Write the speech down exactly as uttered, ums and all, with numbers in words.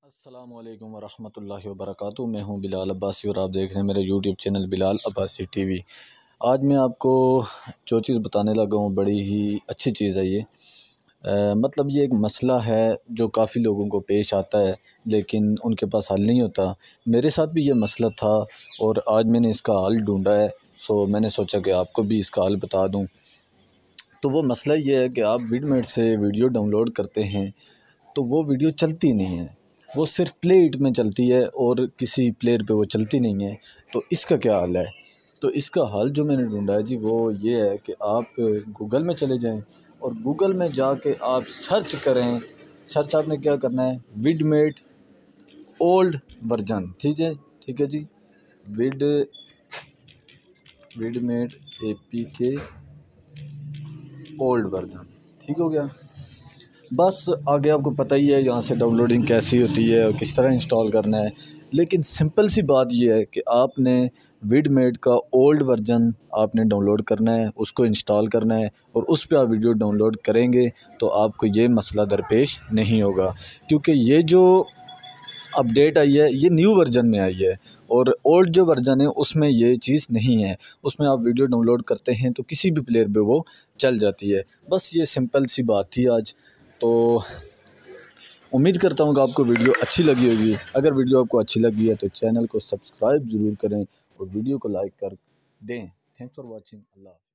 अस्सलाम वालेकुम वरहमतुल्लाहि वबरकातुहू। मैं हूं बिलाल अब्बासी और आप देख रहे हैं मेरा YouTube channel Bilal Abbasi TV. आज मैं आपको जो चीज़ बताने लगा हूं बड़ी ही अच्छी चीज़ है ये। आ, मतलब ये एक मसला है जो काफ़ी लोगों को पेश आता है लेकिन उनके पास हल नहीं होता। मेरे साथ भी ये मसला था और आज मैंने इसका हल ढूंढा है, सो मैंने सोचा कि आपको भी इसका हल बता दूँ। तो वो मसला ये है कि आप विडमेट से वीडियो डाउनलोड करते हैं तो वो वीडियो चलती नहीं है, वो सिर्फ प्ले इट में चलती है और किसी प्लेयर पे वो चलती नहीं है। तो इसका क्या हल है? तो इसका हल जो मैंने ढूंढा है जी वो ये है कि आप गूगल में चले जाएं और गूगल में जाके आप सर्च करें। सर्च आपने क्या करना है, विडमेट ओल्ड वर्जन। ठीक है ठीक है जी, vid VidMate A P K old version. ठीक हो गया। बस आगे आपको पता ही है यहाँ से डाउनलोडिंग कैसी होती है और किस तरह इंस्टॉल करना है। लेकिन सिंपल सी बात ये है कि आपने विडमेट का ओल्ड वर्जन आपने डाउनलोड करना है, उसको इंस्टॉल करना है और उस पर आप वीडियो डाउनलोड करेंगे तो आपको ये मसला दरपेश नहीं होगा। क्योंकि ये जो अपडेट आई है ये न्यू वर्जन में आई है और ओल्ड जो वर्जन है उसमें ये चीज़ नहीं है। उसमें आप वीडियो डाउनलोड करते हैं तो किसी भी प्लेयर पे वो चल जाती है। बस ये सिंपल सी बात थी आज। तो उम्मीद करता हूँ कि आपको वीडियो अच्छी लगी होगी। अगर वीडियो आपको अच्छी लगी है तो चैनल को सब्सक्राइब ज़रूर करें और वीडियो को लाइक कर दें। Thanks for watching. अल्लाह।